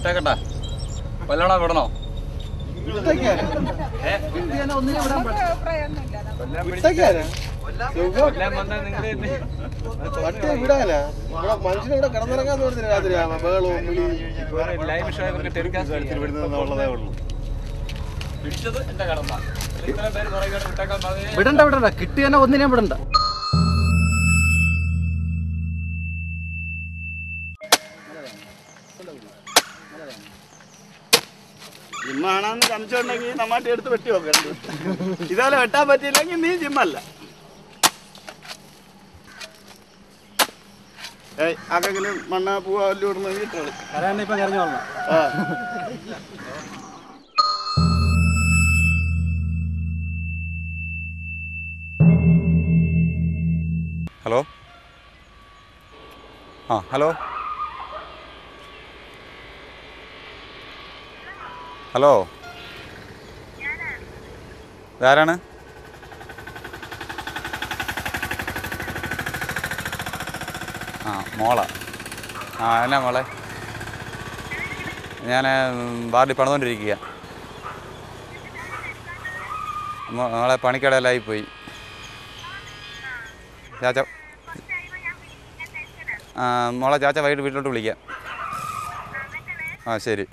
വിട്ടേക്കട്ടെ കൊല്ലണോ വിടണോ? വിടാനാ മനുഷ്യനിവിടെ കിടന്നിറങ്ങാൻ തോന്നുന്നില്ല രാത്രി ബഹളവും പിടിച്ചത് എന്റെ കടമ. വിടണ്ട വിടണ്ട, കിട്ടിയെന്നെ ഒന്നിനെയും വിടണ്ട. ജിമ്മാണെന്ന് സംശയമുണ്ടെങ്കിൽ നമ്മാട്ടി എടുത്ത് വെട്ടി നോക്കരുത്. ഇതുപോലെ വെട്ടാൻ പറ്റിയില്ലെങ്കിൽ നീ ജിമ്മല്ല. ആക്കെങ്കിലും മണ്ണ പൂവ വല്ലു ഇടുന്ന വീട്ടുകൾ ഇപ്പം കരഞ്ഞു വരണം. ഹലോ ഹലോ ഹലോ ഇതാരാണ്? മോളാ. എന്നാ മോളെ, ഞാൻ വാർഡിൽ പണിതുകൊണ്ടിരിക്കുക. മോളെ പണിക്കടയിലായി പോയി. ചാച്ച മോളെ ചാച്ച വൈകിട്ട് വീട്ടിലോട്ട് വിളിക്കാം. ശരി.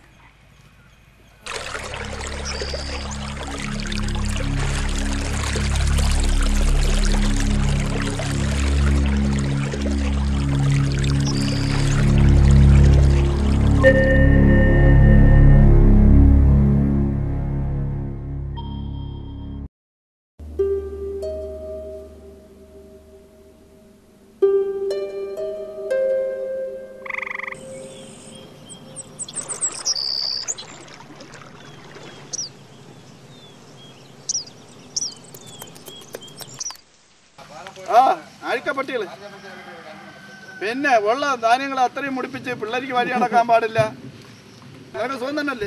അഴിക്കപ്പട്ടികള് പിന്നെ ഉള്ള ധാന്യങ്ങൾ അത്രയും മുടിപ്പിച്ച് പിള്ളേർക്ക് വഴി നടക്കാൻ പാടില്ല. നിനക്ക് സുഖം തന്നെയല്ലേ?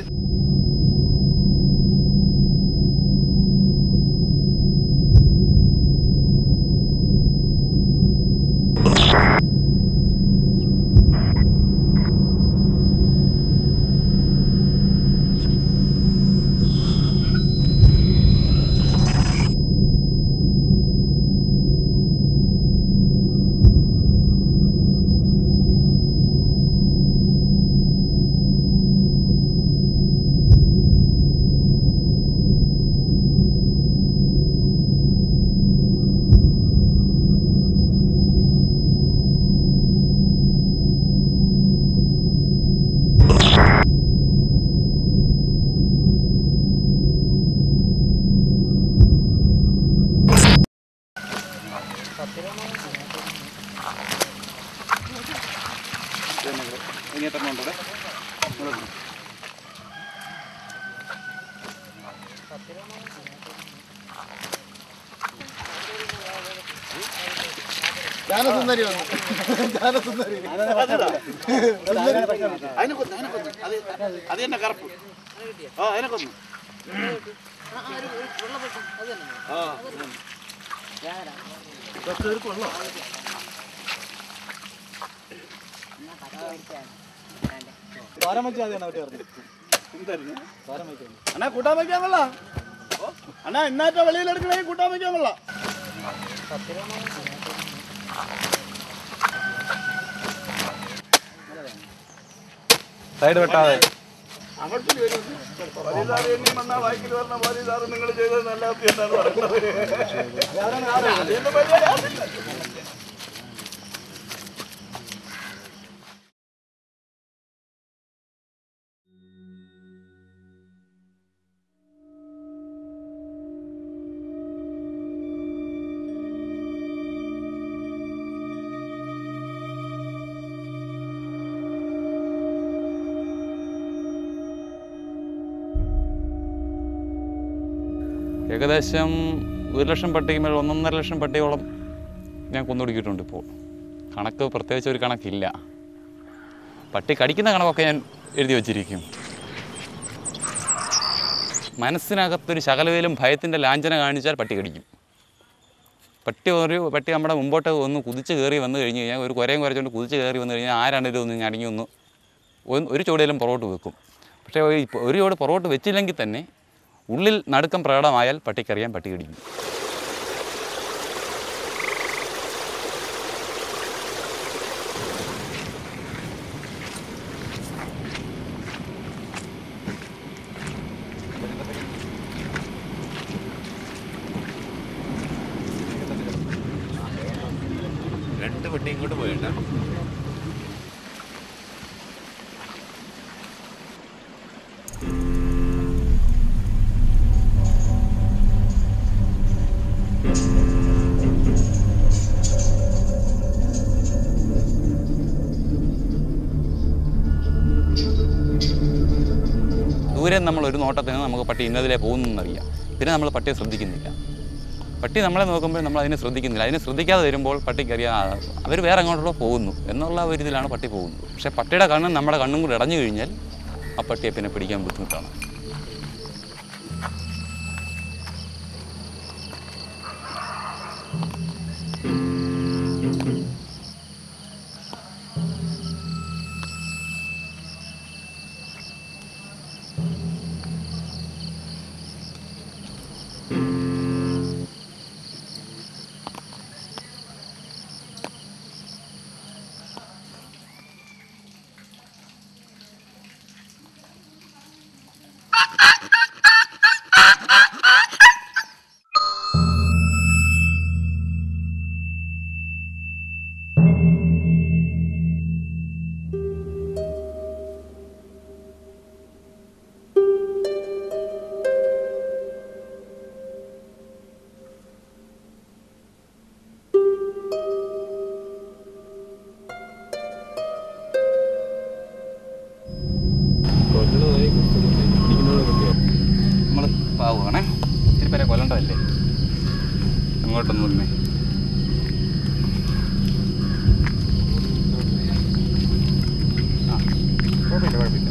ജാനസുന്ദരി വന്നു. ജാനസുന്ദരി അതിനെ കൊന്നു. അത് തന്നെ കറുപ്പ്. അതിനെ കൊന്നു. അണ്ണാ കൂട്ടാൻ വയ്ക്കാൻ കൊള്ളാം. അണ്ണാ ഇന്നാറ്റ വെളിയിലെടുക്കണേ കൂട്ടാൻ വയ്ക്കാൻ കൊള്ളാം. സൈഡ് വെട്ടാതെ വായിക്കൽ പറഞ്ഞ പോലീസാറ് നിങ്ങൾ ചെയ്തത് നല്ല എന്നാണ് പറയുന്നത്. ഏകദേശം 1,00,000 പട്ടിക്ക് മേൽ 1.5 ലക്ഷം പട്ടിയോളം ഞാൻ കൊന്നൊടുക്കിയിട്ടുണ്ട്. ഇപ്പോൾ കണക്ക് പ്രത്യേകിച്ച് ഒരു കണക്കില്ല. പട്ടി കടിക്കുന്ന കണക്കൊക്കെ ഞാൻ എഴുതി വച്ചിരിക്കും. മനസ്സിനകത്തൊരു ശകലവേലും ഭയത്തിൻ്റെ ലാഞ്ചന കാണിച്ചാൽ പട്ടി കടിക്കും. പട്ടി നമ്മുടെ മുമ്പോട്ട് ഒന്ന് കുതിച്ച് കയറി വന്നു കഴിഞ്ഞ് കഴിഞ്ഞാൽ, ഒരു കുരയും കുരച്ചുകൊണ്ട് കുതിച്ച് കയറി വന്നു കഴിഞ്ഞാൽ ആരാണെങ്കിലും ഒന്ന് ഞടങ്ങി ഒന്ന് ഒരു ചുവടിലും പുറകോട്ട് വെക്കും. പക്ഷേ ഒരു ചുവട് പുറകോട്ട് വെച്ചില്ലെങ്കിൽ തന്നെ ഉള്ളിൽ നടുക്കം പ്രകടമായാൽ പട്ടിക്കറിയാൻ പട്ടി കടിക്കും. രണ്ട് പട്ടി ഇങ്ങോട്ട് പോയിട്ടാ. ദൂരെ നമ്മൾ ഒരു നോട്ടത്തിന് നമുക്ക് പട്ടി ഇന്നതിലേ പോകുന്നതെന്നറിയാം. പിന്നെ നമ്മൾ പട്ടിയെ ശ്രദ്ധിക്കുന്നില്ല. പട്ടി നമ്മളെ നോക്കുമ്പോൾ നമ്മൾ അതിനെ ശ്രദ്ധിക്കുന്നില്ല. അതിനെ ശ്രദ്ധിക്കാതെ വരുമ്പോൾ പട്ടിക്കറിയാം അവർ വേറെ അങ്ങോട്ടുള്ള പോകുന്നു എന്നുള്ള ഒരു ഇതിലാണ് പട്ടി പോകുന്നത്. പക്ഷേ പട്ടിയുടെ കണ്ണും നമ്മുടെ കണ്ണും കൂടി ഇടഞ്ഞു കഴിഞ്ഞാൽ ആ പട്ടിയെ പിന്നെ പിടിക്കാൻ ബുദ്ധിമുട്ടാണ്. നമ്മൾ പാവുകയാണേ. ഇത്തിരി പേരെ കൊല്ലണ്ടതല്ലേ, അങ്ങോട്ടൊന്നും തന്നെ. ആ കുഴപ്പമില്ല കുഴപ്പമില്ല.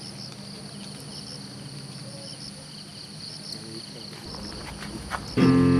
Thank you.